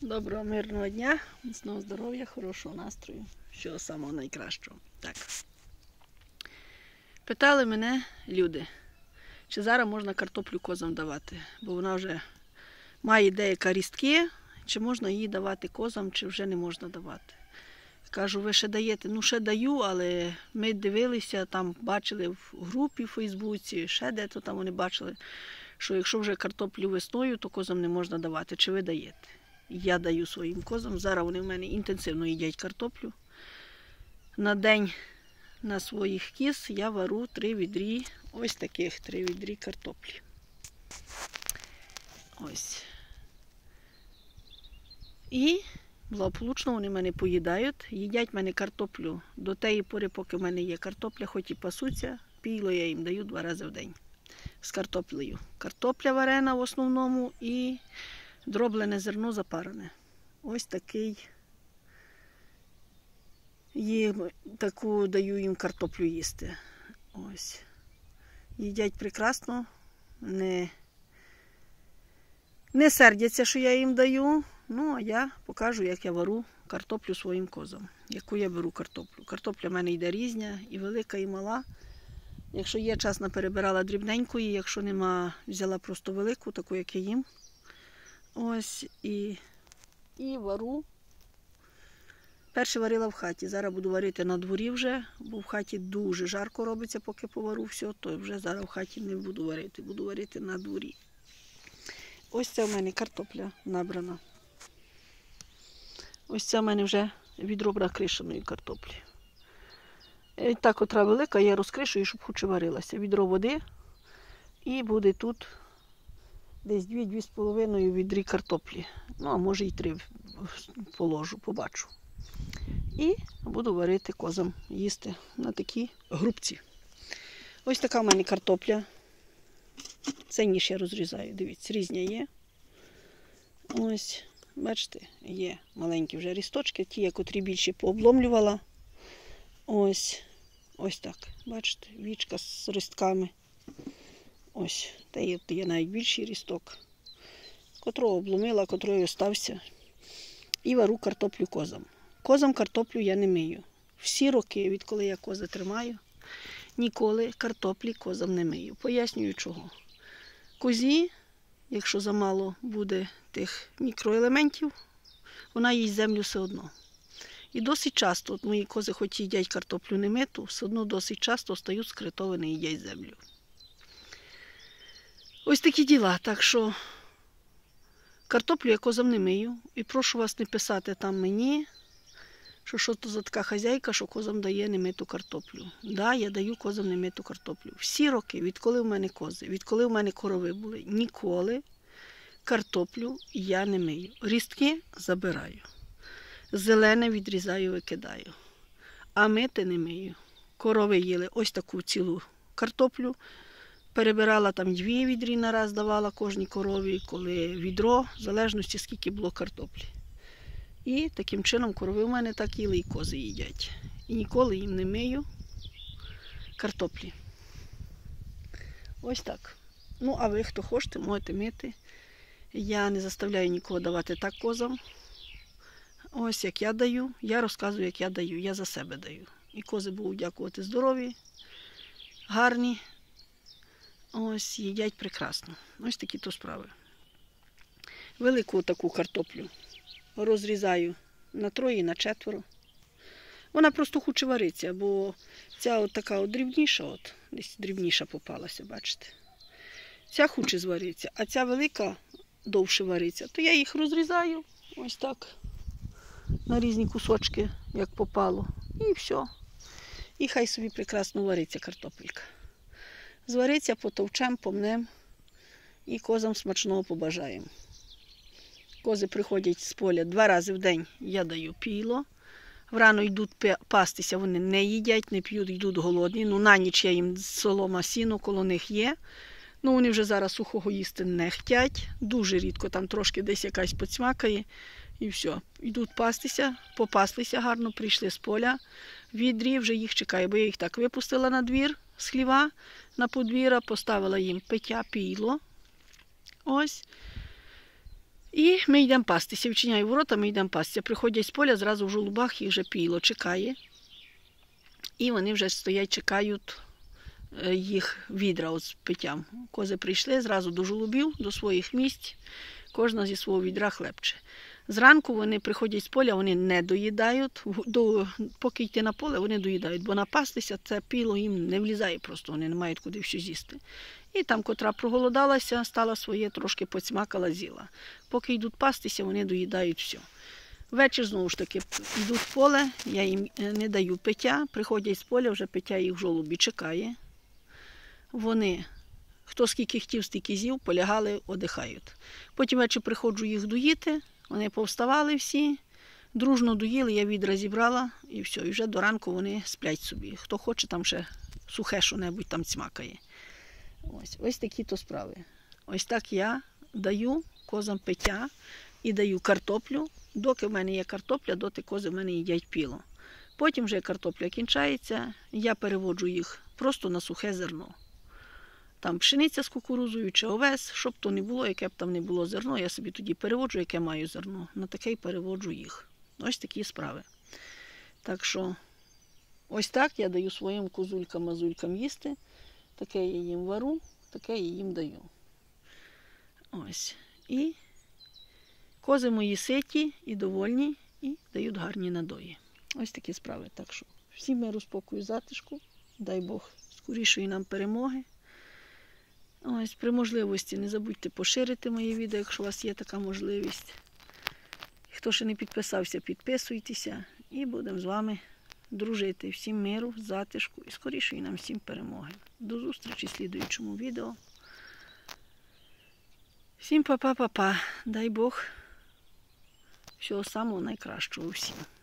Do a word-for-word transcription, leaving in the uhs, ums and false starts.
Доброго, мирного дня, міцного здоров'я, хорошого настрою, всього самого найкращого. Так. Питали мене люди, чи зараз можна картоплю козам давати, бо вона вже має деякі рістки, чи можна її давати козам, чи вже не можна давати. Кажу, ви ще даєте? Ну, ще даю, але ми дивилися, там бачили в групі в Фейсбуці, ще де-то там вони бачили, що якщо вже картоплю весною, то козам не можна давати. Чи ви даєте? Я даю своїм козам. Зараз вони в мене інтенсивно їдять картоплю. На день на своїх кіз я вару три відрі, ось таких три відрі картоплі. Ось. І благополучно вони мене поїдають. Їдять мене картоплю до тієї пори, поки в мене є картопля, хоч і пасуться. Піло я їм даю два рази в день з картоплею. Картопля варена в основному і дроблене зерно запарене. Ось такий. Їм, таку даю їм картоплю їсти. Ось. Їдять прекрасно. Не, не сердяться, що я їм даю. Ну, а я покажу, як я вару картоплю своїм козам. Яку я беру картоплю. Картопля в мене йде різня, і велика, і мала. Якщо є час, наперебирала дрібненької, якщо нема, взяла просто велику, таку, як я їм. Ось, і, і вару. Перше варила в хаті, зараз буду варити на дворі вже, бо в хаті дуже жарко робиться, поки повару все, то вже зараз в хаті не буду варити, буду варити на дворі. Ось це в мене картопля набрана. Ось це в мене вже відро кришеної картоплі. І та, котра велика, я розкришую, щоб хоч варилася. Відро води і буде тут десь дві-дві з половиною відрі картоплі. Ну, а може і три положу, побачу. І буду варити козам, їсти на такі грубці. Ось така в мене картопля. Цей ніж я розрізаю, дивіться, різня є. Ось, бачите, є маленькі вже рісточки, ті, котрі більше пообломлювала. Ось, ось так, бачите, вічка з рістками. Ось, та є, є навіть більший рісток, котрого обломила, котрий остався. І вару картоплю козам. Козам картоплю я не мию. Всі роки, відколи я кози тримаю, ніколи картоплі козам не мию. Пояснюю чого. Козі, якщо замало буде тих мікроелементів, вона їсть землю все одно. І досить часто, от мої кози хоч їдять картоплю не миту, все одно досить часто стають скритовані і їдять землю. Ось такі діла. Так що картоплю я козам не мию. І прошу вас не писати там мені, що що то за така хазяйка, що козам дає немиту картоплю. Так, да, я даю козам немиту картоплю. Всі роки, відколи в мене кози, відколи в мене корови були, ніколи картоплю я не мию. Рістки забираю. Зелене відрізаю, викидаю. А мити не мию. Корови їли ось таку цілу картоплю. Перебирала там дві відрі на раз, давала кожній корові, коли відро, в залежності скільки було картоплі. І таким чином корови в мене так їли і кози їдять. І ніколи їм не мию картоплі. Ось так. Ну, а ви, хто хочете, можете мити. Я не заставляю нікого давати так козам. Ось як я даю. Я розказую, як я даю. Я за себе даю. І кози будуть дякувати здорові, гарні. Ось, їдять прекрасно. Ось такі то справи. Велику таку картоплю розрізаю на троє, на четверо. Вона просто хоче варитися, бо ця от така от дрібніша, от, десь дрібніша попалася, бачите. Ця хоче зваритися, а ця велика довше вариться. То я їх розрізаю, ось так, на різні кусочки, як попало. І все. І хай собі прекрасно вариться картопелька. Звариться, потовчем, помнем і козам смачного побажаємо. Кози приходять з поля два рази в день, я даю піло. Врано йдуть пастися, вони не їдять, не п'ють, йдуть голодні. Ну, на ніч я їм солома, сіно коло них є. Ну, вони вже зараз сухого їсти не хочуть. Дуже рідко, там трошки десь якась поцмакає. І все. Йдуть пастися, попаслися гарно, прийшли з поля. Відрі вже їх чекає, бо я їх так випустила на двір з хліва, на подвір'я, поставила їм пиття, піло. Ось. І ми йдемо пастися. Відчиняю ворота, ми йдемо пастися. Приходять з поля, зразу в жолубах їх вже піло чекає. І вони вже стоять, чекають їх відра от з питтям. Кози прийшли зразу до жолубів, до своїх місць. Кожна зі свого відра хлебче. Зранку вони приходять з поля, вони не доїдають. До, поки йти на поле, вони доїдають. Бо напастися, це піло їм не влізає просто, вони не мають куди все з'їсти. І там, котра проголодалася, стала своє, трошки поцьмакала, з'їла. Поки йдуть пастися, вони доїдають все. Ввечері, знову ж таки, йдуть в поле, я їм не даю пиття. Приходять з поля, вже пиття їх в жолобі чекає. Вони, хто скільки хотів, стільки з'їв, полягали, одихають. Потім ввечері приходжу їх доїти, вони повставали всі, дружно доїли, я відра зібрала і все. І вже до ранку вони сплять собі. Хто хоче, там ще сухе що-небудь там цьмакає. Ось, ось такі то справи. Ось так я даю козам пиття і даю картоплю. Доки в мене є картопля, доти кози в мене їдять піло. Потім вже картопля кінчається, я переводжу їх просто на сухе зерно. Там пшениця з кукурузою чи овес, щоб то не було, яке б там не було зерно, я собі тоді переводжу, яке маю зерно. На таке й переводжу їх. Ось такі справи. Так що, ось так я даю своїм козулькам-мазулькам їсти. Таке я їм вару, таке я їм даю. Ось. І кози мої ситі і довольні, і дають гарні надої. Ось такі справи. Так що, всім миру, спокою, затишку. Дай Бог скорішої нам перемоги. Ось, при можливості не забудьте поширити моє відео, якщо у вас є така можливість. Хто ще не підписався, підписуйтеся. І будемо з вами дружити. Всім миру, затишку і скорішої нам всім перемоги. До зустрічі в слідуючому відео. Всім па-па-па-па. Дай Бог всього самого найкращого всім.